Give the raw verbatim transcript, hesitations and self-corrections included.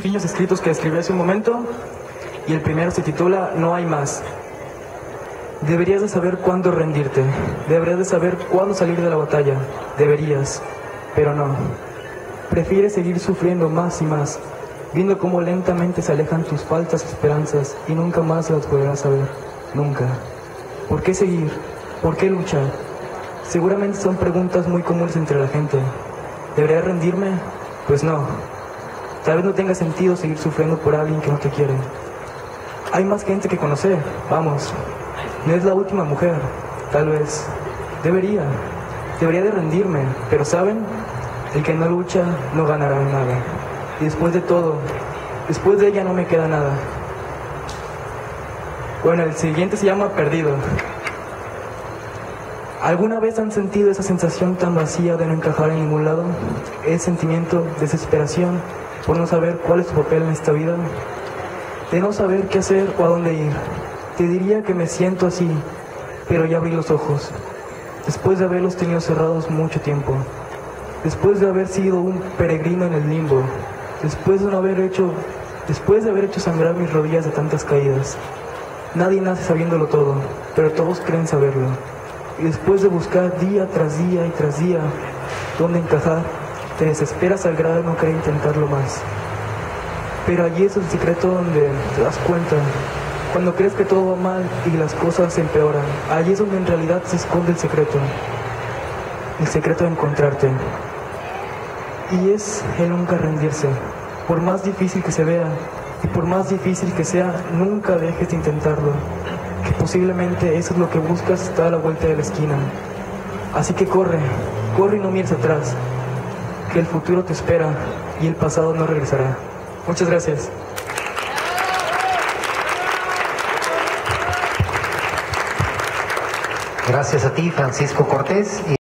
pequeños escritos que escribí hace un momento, y el primero se titula No hay más. Deberías de saber cuándo rendirte, deberías de saber cuándo salir de la batalla, deberías, pero no. Prefieres seguir sufriendo más y más, viendo cómo lentamente se alejan tus falsas esperanzas y nunca más las podrás saber, nunca. ¿Por qué seguir? ¿Por qué luchar? Seguramente son preguntas muy comunes entre la gente. ¿Debería rendirme? Pues no. Tal vez no tenga sentido seguir sufriendo por alguien que no te quiere. Hay más gente que conocer, vamos. No es la última mujer, tal vez. Debería. Debería de rendirme, pero ¿saben? El que no lucha no ganará nada. Y después de todo, después de ella no me queda nada. Bueno, el siguiente se llama Perdido. ¿Alguna vez han sentido esa sensación tan vacía de no encajar en ningún lado? Ese sentimiento de desesperación por no saber cuál es tu papel en esta vida, de no saber qué hacer o a dónde ir. Te diría que me siento así, pero ya abrí los ojos, después de haberlos tenido cerrados mucho tiempo, después de haber sido un peregrino en el limbo, después de no haber hecho, después de haber hecho sangrar mis rodillas de tantas caídas. Nadie nace sabiéndolo todo, pero todos creen saberlo. Y después de buscar día tras día y tras día dónde encajar, te desesperas al grado de no querer intentarlo más. Pero allí es el secreto donde te das cuenta, cuando crees que todo va mal y las cosas se empeoran, allí es donde en realidad se esconde el secreto, el secreto de encontrarte. Y es el nunca rendirse, por más difícil que se vea y por más difícil que sea, nunca dejes de intentarlo, que posiblemente eso es lo que buscas, está a la vuelta de la esquina. Así que corre, corre y no mires atrás, que el futuro te espera y el pasado no regresará. Muchas gracias. Gracias a ti, Francisco Cortés.